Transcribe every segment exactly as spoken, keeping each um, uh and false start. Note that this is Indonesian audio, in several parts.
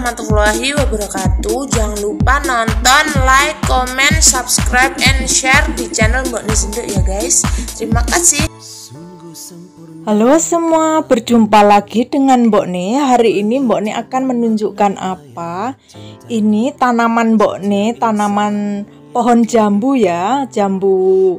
warahmatullahi wabarakatuh. Jangan lupa nonton, like, comment, subscribe, and share di channel Mbok Ni Senduk ya guys. Terima kasih. Halo semua, berjumpa lagi dengan Mbok Ni. Hari ini Mbok Ni akan menunjukkan apa. Ini tanaman Mbok Ni, tanaman pohon jambu ya, jambu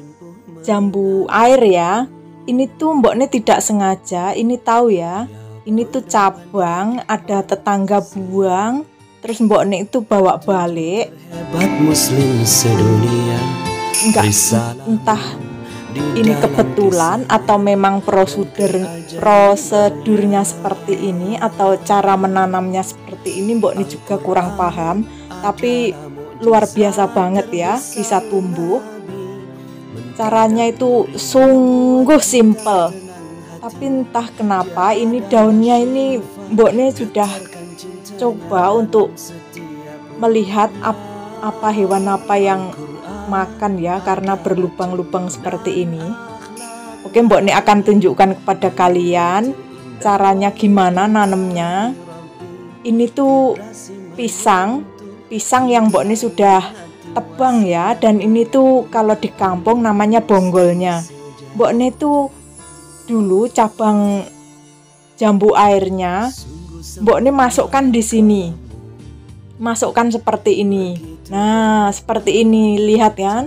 jambu air ya. Ini tuh Mbok Ni tidak sengaja, ini tahu ya. Ini tuh cabang, ada tetangga buang, terus Mbok Ni itu bawa balik. Hebat muslim sedunia. Enggak, entah ini kebetulan atau memang prosedur prosedurnya seperti ini atau cara menanamnya seperti ini, Mbok Ni juga kurang paham. Tapi luar biasa banget ya, bisa tumbuh. Caranya itu sungguh simple. Tapi entah kenapa ini daunnya ini Mbok Ni sudah coba untuk melihat ap, apa hewan apa yang makan ya, karena berlubang-lubang seperti ini. Oke, Mbok Ni akan tunjukkan kepada kalian caranya gimana nanamnya. Ini tuh pisang, pisang yang Mbok Ni sudah tebang ya, dan ini tuh kalau di kampung namanya bonggolnya. Mbok Ni tuh dulu cabang jambu airnya Mbok Ni masukkan di sini, masukkan seperti ini. Nah, seperti ini, lihat kan?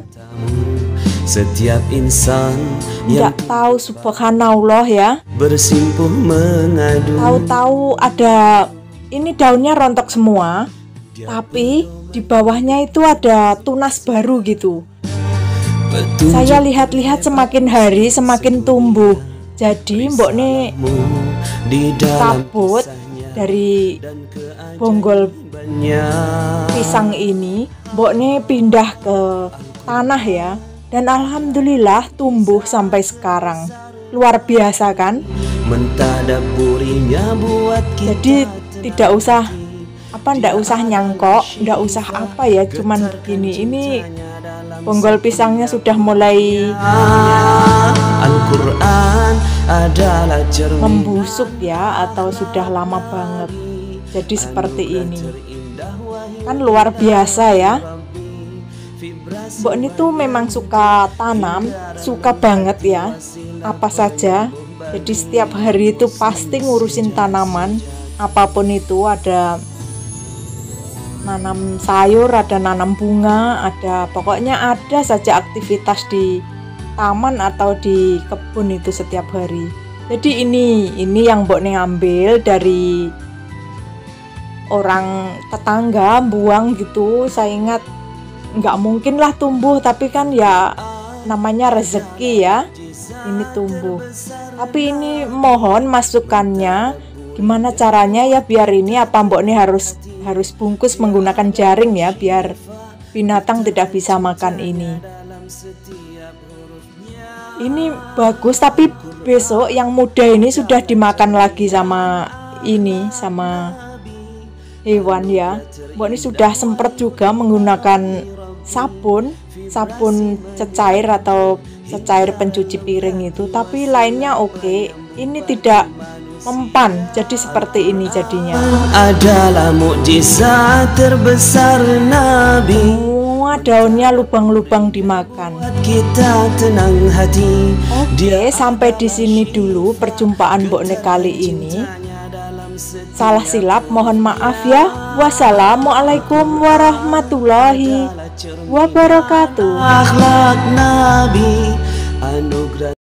Setiap insan yang nggak tahu, subhanallah ya, bersimpuh mengadu. tahu-tahu ada ini daunnya rontok semua, tapi di bawahnya itu ada tunas baru gitu. Petunjuk Saya lihat-lihat semakin hari semakin tumbuh. Jadi Mbok Ni di dalam cabut dari bonggol pisang ini, Mbok Ni pindah ke tanah ya, dan alhamdulillah tumbuh sampai sekarang. Luar biasa kan? mentadaburinya buat kita. Jadi tidak usah apa ndak usah nyangkok, ndak usah apa ya, cuman begini. Ini bonggol pisangnya sudah mulai Al-Quran adalah cermin membusuk ya, atau sudah lama banget. Jadi seperti ini kan, luar biasa ya. Mbok Ni tuh memang suka tanam, suka banget ya, apa saja. Jadi setiap hari itu pasti ngurusin tanaman, apapun itu. Ada nanam sayur, ada nanam bunga, ada pokoknya ada saja aktivitas di taman atau di kebun itu setiap hari. Jadi ini ini yang Mbok Ni ambil dari orang tetangga buang gitu. Saya ingat nggak mungkin lah tumbuh, tapi kan ya namanya rezeki ya, ini tumbuh. Tapi ini mohon masukannya, gimana caranya ya biar ini, apa Mbok Ni harus harus bungkus menggunakan jaring ya, biar binatang tidak bisa makan ini. Ini bagus, tapi besok yang muda ini sudah dimakan lagi sama ini, sama hewan ya. Mbok Ni sudah sempat juga menggunakan sabun, sabun cecair atau cecair pencuci piring itu, tapi lainnya oke. Ini tidak mempan, jadi seperti ini jadinya. adalah mukjizat terbesar Nabi. Semua daunnya lubang-lubang dimakan. Kita tenang hati. Oke, sampai di sini dulu perjumpaan Mbok Ni kali ini. Salah silap mohon maaf ya. Wassalamualaikum warahmatullahi wabarakatuh. Akhlak Nabi, anugerah